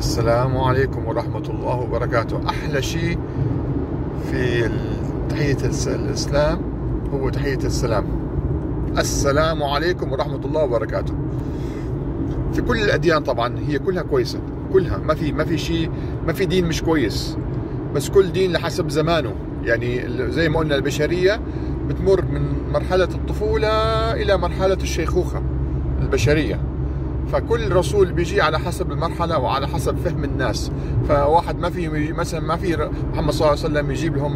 السلام عليكم ورحمة الله وبركاته. أحلى شيء في تحية الإسلام هو تحية السلام. السلام عليكم ورحمة الله وبركاته. في كل الأديان طبعا هي كلها كويسة، كلها ما في شيء، ما في دين مش كويس، بس كل دين لحسب زمانه. يعني زي ما قلنا البشرية بتمر من مرحلة الطفولة إلى مرحلة الشيخوخة البشرية، فكل رسول بيجي على حسب المرحلة وعلى حسب فهم الناس. فواحد ما في مثلا ما في محمد صلى الله عليه وسلم يجيب لهم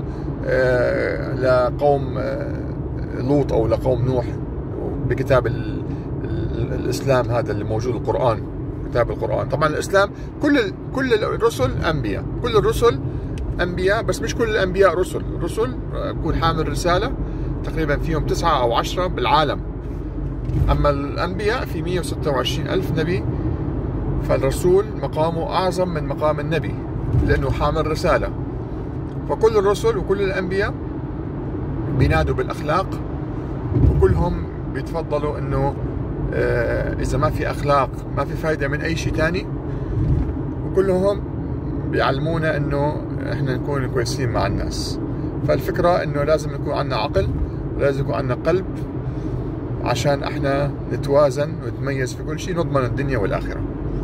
لقوم لوط أو لقوم نوح بكتاب الإسلام هذا اللي موجود القرآن، كتاب القرآن. طبعا الإسلام كل الرسل أنبياء، كل الرسل أنبياء، بس مش كل الأنبياء رسل. الرسل يكون حامل رسالة، تقريبا فيهم 9 أو 10 بالعالم. أما الأنبياء في 126 ألف نبي، فالرسول مقامه أعظم من مقام النبي لأنه حامل رسالة. فكل الرسل وكل الأنبياء بينادوا بالأخلاق، وكلهم بيتفضلوا أنه إذا ما في أخلاق ما في فايدة من أي شيء تاني، وكلهم بيعلمونا أنه إحنا نكون كويسين مع الناس. فالفكرة أنه لازم يكون عندنا عقل، ولازم يكون عندنا قلب عشان احنا نتوازن ونتميز في كل شيء، نضمن الدنيا والآخرة.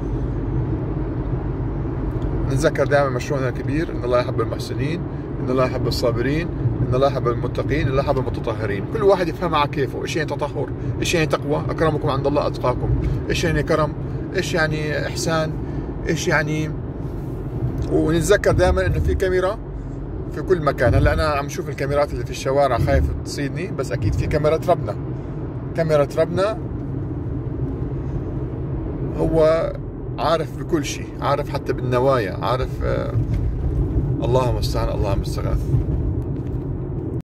نتذكر دائما مشروعنا الكبير: إن الله يحب المحسنين، إن الله يحب الصابرين، إن الله يحب المتقين، إن الله يحب المتطهرين. كل واحد يفهمها على كيفه. إيش يعني تطهر؟ إيش يعني تقوى؟ أكرمكم عند الله أتقاكم. إيش يعني كرم؟ إيش يعني إحسان؟ إيش يعني؟ ونتذكر دائما إنه في كاميرا في كل مكان. هلا أنا عم شوف الكاميرات اللي في الشوارع خايف تصيدني، بس أكيد في كاميرا ربنا. كاميرا ربنا هو عارف بكل شيء، عارف حتى بالنوايا، عارف. الله المستعان، الله المستغاث.